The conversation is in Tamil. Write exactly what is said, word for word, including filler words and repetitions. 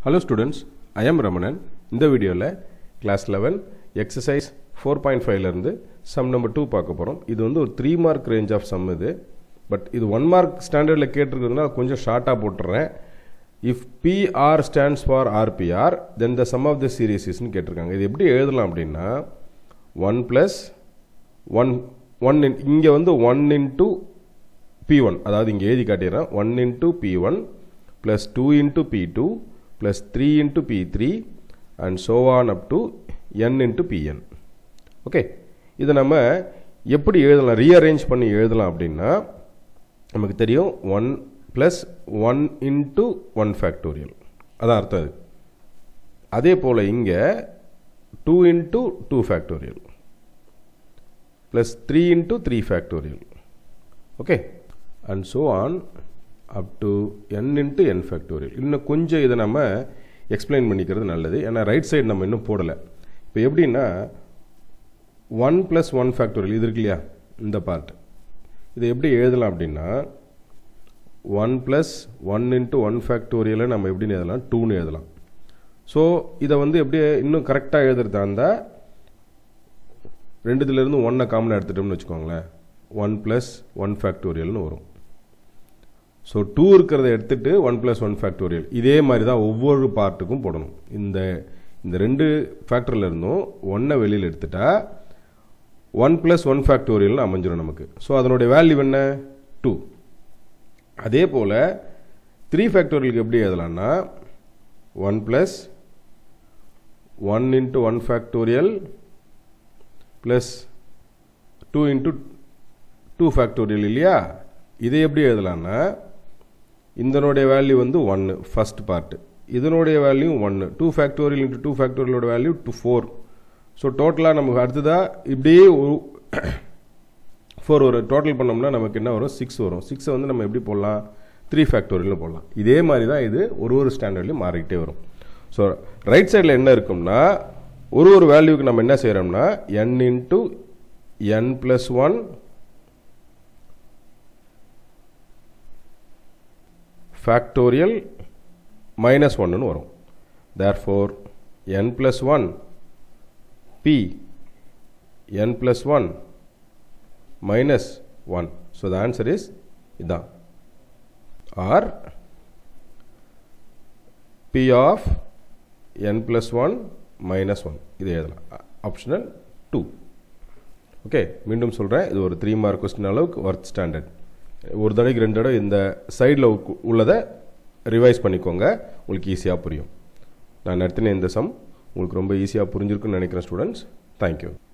Hello students, I am Ramanan. In the video la class eleven exercise four point five la irundhu sum number two paaka porom. Idu vandu or three mark range of sum idu, but idu one mark standard la ketirukudna konjam short ah poturen. If P R stands for R P R, then the sum of the series is nu ketirukanga. Idu eppadi ezhudalam appadina one plus one one inge vandu one into P one, adhaadu inge ezhi kaatiran one into P one plus two into P two plus three into P three and so on up to n into Pn. Okay, இதை நம்ம எப்படி எழுதலாம், rearrange பண்ணி எழுதலாம் அப்படின்னா நமக்கு தெரியும் one plus one into one factorial, அதான் அர்த்தம் அது. அதே போல இங்க two into two factorial plus three into three factorial, okay, and so on up to n into n factorial. இன்னும் கொஞ்சம் இதை நம்ம எக்ஸ்பிளைன் பண்ணிக்கிறது நல்லது, ஏன்னா ரைட் சைடு நம்ம இன்னும் போடலை. இப்போ எப்படின்னா ஒன் ப்ளஸ் ஒன் ஃபேக்டோரியல் இது இருக்கு இல்லையா, இந்த பார்ட் இதை எப்படி எழுதலாம் அப்படின்னா one plus one into one ஃபேக்டோரியலை நம்ம எப்படின்னு எழுதலாம், டூன்னு எழுதலாம். ஸோ இதை வந்து எப்படி இன்னும் கரெக்டாக எழுதுறதா இருந்தால் ரெண்டுத்துலேருந்து ஒன்றை காமனாக எடுத்துட்டோம்னு வச்சுக்கோங்களேன், ஒன் ப்ளஸ் ஒன் ஃபேக்டோரியல்னு வரும். ஸோ டூ இருக்கிறத எடுத்துகிட்டு ஒன் ப்ளஸ் ஒன் ஃபேக்டோரியல் இதே மாதிரி தான் ஒவ்வொரு பார்ட்டுக்கும் போடணும். இந்த இந்த ரெண்டு ஃபேக்டரில் இருந்தும் ஒன்றை வெளியில் எடுத்துட்டா ஒன் ப்ளஸ் ஒன் ஃபேக்டோரியல்னு அமைஞ்சிடும் நமக்கு. ஸோ அதனுடைய வேல்யூ என்ன, டூ. அதே போல் த்ரீ ஃபேக்டோரியலுக்கு எப்படி எழுதலாம்னா one plus one into one factorial plus two into two factorial இல்லையா. இதை எப்படி எழுதலாம்னா இதனுடைய வேல்யூ வந்து ஒன்று ஃபர்ஸ்ட் பார்ட்டு, இதனுடைய வேல்யூ ஒன்று, டூ ஃபேக்டோரியல் இன்ட்டு டூ ஃபேக்டோரியலோட வேல்யூ டூ ஃபோர். ஸோ டோட்டலாக நமக்கு அடுத்ததாக இப்படியே ஃபோர் ஒரு டோட்டல் பண்ணோம்னா நமக்கு என்ன வரும், சிக்ஸ் வரும். சிக்ஸை வந்து நம்ம எப்படி போடலாம், த்ரீ ஃபேக்டோரியல்னு போடலாம். இதே மாதிரி தான் இது ஒரு ஒரு ஸ்டாண்டர்ட்லையும் மாறிக்கிட்டே வரும். ஸோ ரைட் சைடில் என்ன இருக்கும்னா ஒரு ஒரு வேல்யூக்கு நம்ம என்ன செய்கிறோம்னா n into n plus one factorial minus ஒன்னு வரும். therefore n plus one p n plus one minus one. so the answer is இதான், or p of n plus one minus one. இது எழுதலாம், ஆப்ஷனல் டூ. ஓகே, மீண்டும் சொல்கிறேன், இது ஒரு த்ரீ மார்க் கொஸ்டின் அளவுக்கு ஒர்த் ஸ்டாண்டர்ட். ஒரு தடவைக்கு ரெண்டு தடவை இந்த சைடில் உள்ளதை ரிவைஸ் பண்ணிக்கோங்க, உங்களுக்கு ஈஸியாக புரியும். நான் நடத்தின இந்த சம் உங்களுக்கு ரொம்ப ஈஸியாக புரிஞ்சிருக்குன்னு நினைக்கிறேன் ஸ்டூடெண்ட்ஸ். தேங்க்யூ.